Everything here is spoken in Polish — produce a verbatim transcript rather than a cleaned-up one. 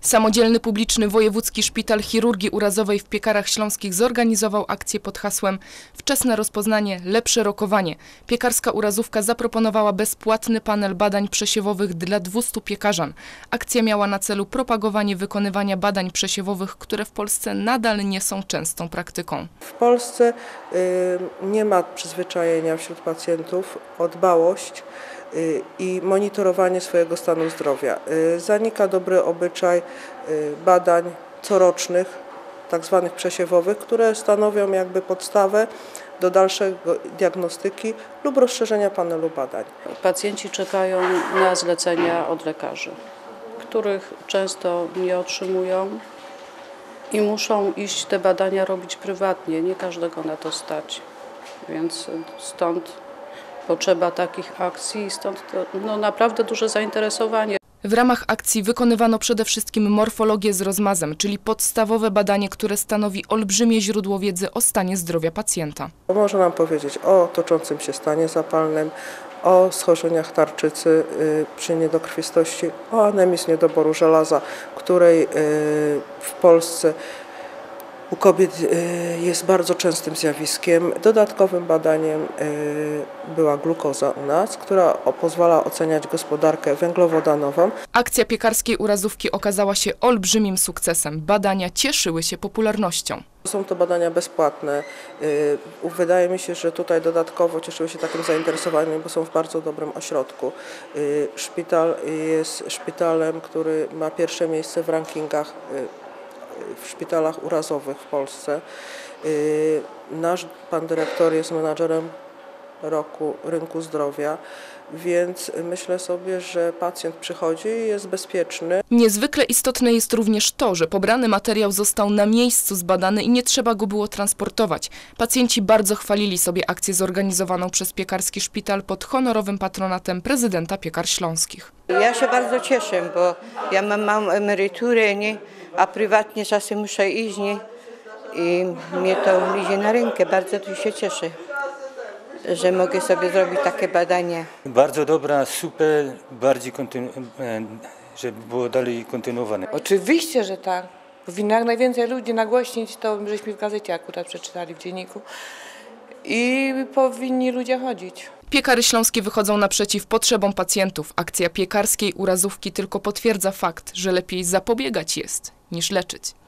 Samodzielny publiczny Wojewódzki Szpital Chirurgii Urazowej w Piekarach Śląskich zorganizował akcję pod hasłem Wczesne rozpoznanie, lepsze rokowanie. Piekarska urazówka zaproponowała bezpłatny panel badań przesiewowych dla dwustu piekarzan. Akcja miała na celu propagowanie wykonywania badań przesiewowych, które w Polsce nadal nie są częstą praktyką. W Polsce y, nie ma przyzwyczajenia wśród pacjentów o dbałość i monitorowanie swojego stanu zdrowia. Zanika dobry obyczaj badań corocznych, tak zwanych przesiewowych, które stanowią jakby podstawę do dalszej diagnostyki lub rozszerzenia panelu badań. Pacjenci czekają na zlecenia od lekarzy, których często nie otrzymują i muszą iść te badania robić prywatnie. Nie każdego na to stać, więc stąd potrzeba takich akcji i stąd to, no, naprawdę duże zainteresowanie. W ramach akcji wykonywano przede wszystkim morfologię z rozmazem, czyli podstawowe badanie, które stanowi olbrzymie źródło wiedzy o stanie zdrowia pacjenta. Może nam powiedzieć o toczącym się stanie zapalnym, o schorzeniach tarczycy przy niedokrwistości, o anemii z niedoboru żelaza, której w Polsce u kobiet jest bardzo częstym zjawiskiem. Dodatkowym badaniem była glukoza u nas, która pozwala oceniać gospodarkę węglowodanową. Akcja piekarskiej urazówki okazała się olbrzymim sukcesem. Badania cieszyły się popularnością. Są to badania bezpłatne. Wydaje mi się, że tutaj dodatkowo cieszyły się takim zainteresowaniem, bo są w bardzo dobrym ośrodku. Szpital jest szpitalem, który ma pierwsze miejsce w rankingach w szpitalach urazowych w Polsce. Nasz pan dyrektor jest menadżerem roku rynku zdrowia, więc myślę sobie, że pacjent przychodzi i jest bezpieczny. Niezwykle istotne jest również to, że pobrany materiał został na miejscu zbadany i nie trzeba go było transportować. Pacjenci bardzo chwalili sobie akcję zorganizowaną przez Piekarski Szpital pod honorowym patronatem prezydenta Piekar Śląskich. Ja się bardzo cieszę, bo ja mam małą emeryturę, nie? A prywatnie czasem muszę iść, nie? I mnie to idzie na rękę. Bardzo tu się cieszę, że mogę sobie zrobić takie badania. Bardzo dobra, super, bardziej kontynu- żeby było dalej kontynuowane. Oczywiście, że tak. Powinno jak najwięcej ludzi nagłośnić, to żeśmy w gazecie akurat przeczytali w dzienniku. I powinni ludzie chodzić. Piekary Śląskie wychodzą naprzeciw potrzebom pacjentów. Akcja piekarskiej urazówki tylko potwierdza fakt, że lepiej zapobiegać jest niż leczyć.